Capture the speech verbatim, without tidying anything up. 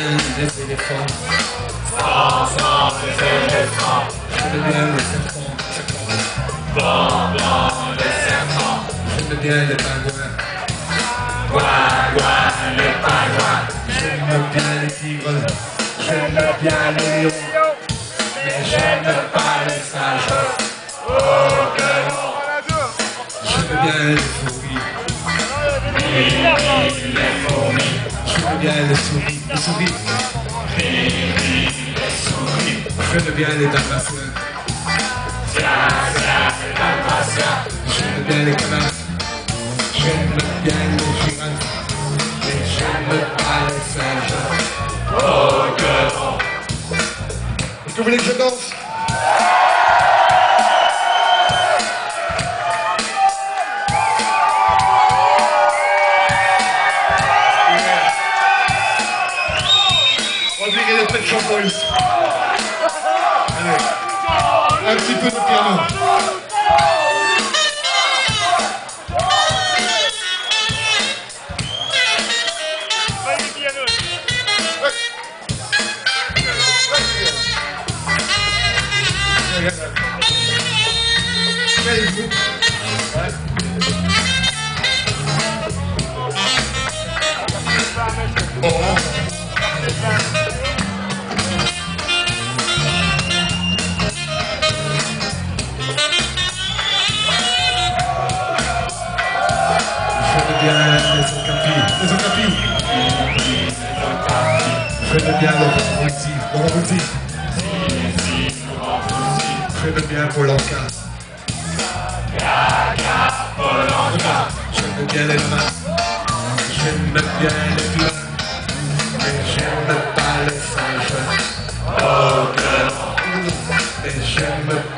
les éléphants. Sans, sans les éléphants. J'aime bien les serpents, serpents. Blanc, blanc, les serpents. J'aime bien les pingouins. Ouin, ouin, les pingouins. J'aime bien les tigres. J'aime bien les lions. Mais j'aime pas les singes. Oh que non. J'aime bien les fourmis. Les fourmis. J'aime bien les souris. Les souris. Les souris. J'aime bien les dalmatiens. Tiens, tiens, les dalmatiens. J'aime bien les canards. J'aime bien les girafes. Mais j'aime pas les singes. Oh que non. Est-ce que vous voulez que je danse? On va virer les Pet Shop Boys. Allez, un petit peu de piano. Quel groupe? Ouais. Bon. J'aime bien les okapis. Les okapis. J'aime bien le Rambouti. Le Rambouti. J'aime bien Polanka. J'aime bien les lamas. J'aime bien les glaces. Mais j'aime pas les singes. Oh que non. Mais j'aime